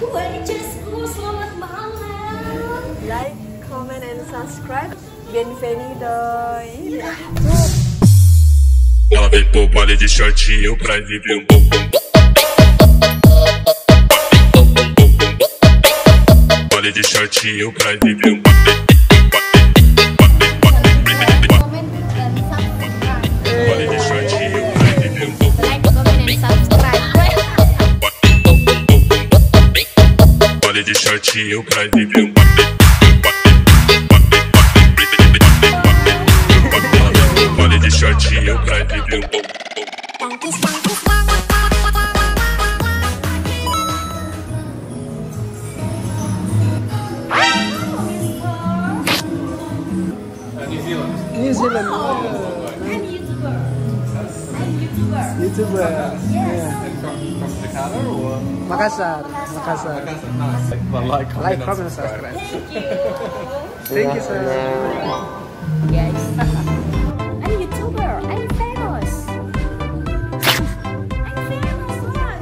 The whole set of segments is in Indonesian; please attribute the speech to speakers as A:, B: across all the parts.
A: Selamat malam.
B: Like, comment, and subscribe. Bienvenido.
C: Ela vem pro baile de shortinho pra viver um bumbum. Baile de shortinho pra viver um bumbum. Baile de shortinho pra viver um bumbum.
A: Like, comment, and subscribe.
C: Baile de shortinho pra viver um bumbum. Baile de shortinho pra viver um bumbum.
B: New Zealand.
A: I'm YouTuber.
B: YouTuber.
A: Yes.
D: From Jakarta or?
B: Makassar.
D: Nice. Well, like,
B: Like, comment, and subscribe.
A: Thank you.
B: Thank you, sir.
A: Yes. I'm YouTuber. I'm famous. I'm famous lah,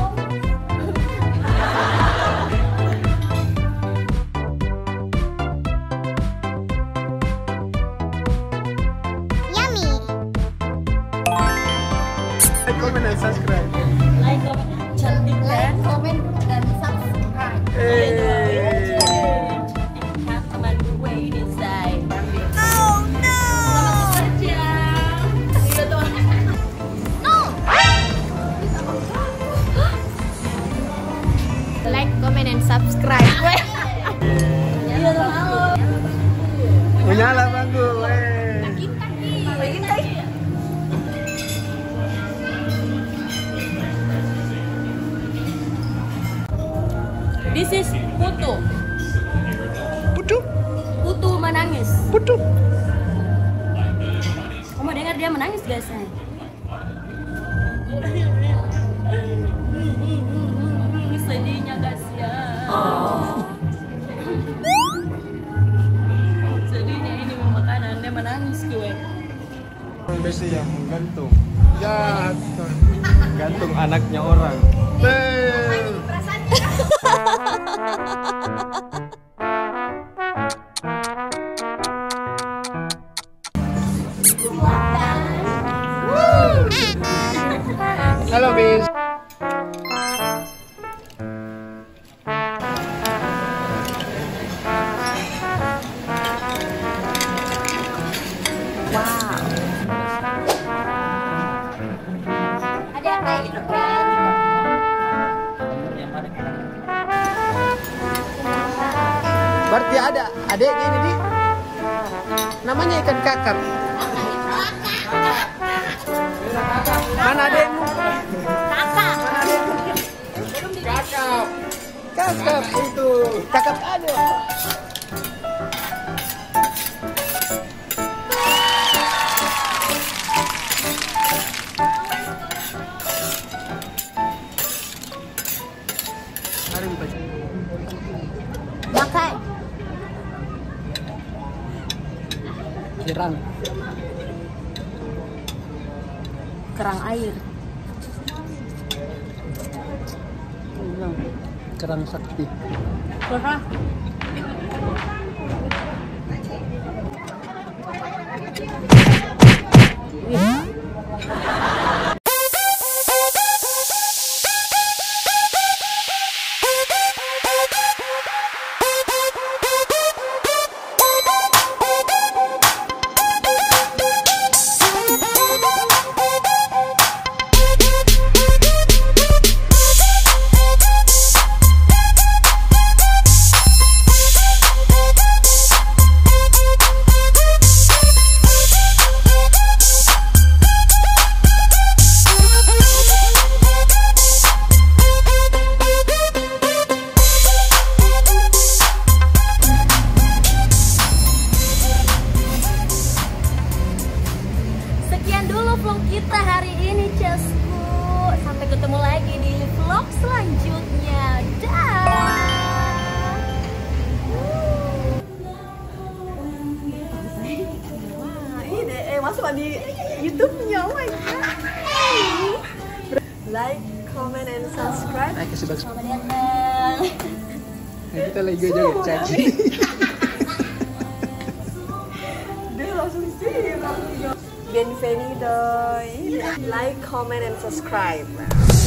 B: Like, comment, and subscribe.
A: Like, cantik kan? Comment dan subscribe.
B: Hey.
A: Teman gue ini say. No. Selamat bekerja. Iya dong. No. Like, comment, and subscribe. Iya dong.
B: Menyala bangku.
A: This is Putu.
B: Putu.
A: Putu menangis.
B: Putu.
A: Kamu dengar dia menangis guys? Sedihnya guys ya. Sedihnya ini makanan dia menangis gue.
D: Biasa yang menggantung. Ya, gantung anaknya orang.
B: Halo, Bis.
A: Ada yang kayak gitu kan?
B: Berarti ada adeknya ini, Di. Namanya ikan kakap. Mana adekmu?
A: Kakak.
B: Kakap itu. Kakap ada.
A: Makai. Kerang air.
B: Kerang sakti.
A: Kerang. Vlog kita hari ini, Cesku. Sampai ketemu lagi di vlog selanjutnya. Dah.
B: Wah, ini masuk di YouTube-nya. Oh my god. Like, comment, and subscribe.
A: Selamat datang. banget.
D: Nah, kita lagi joget caci.
B: Dia langsung sih. Bienvenido. Like, comment, and subscribe.